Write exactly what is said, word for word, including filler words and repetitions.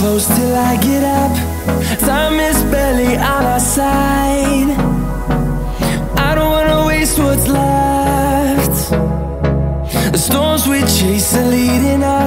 close till I get up. Time is barely on our side. I don't wanna waste what's left. The storms we chase are leading us.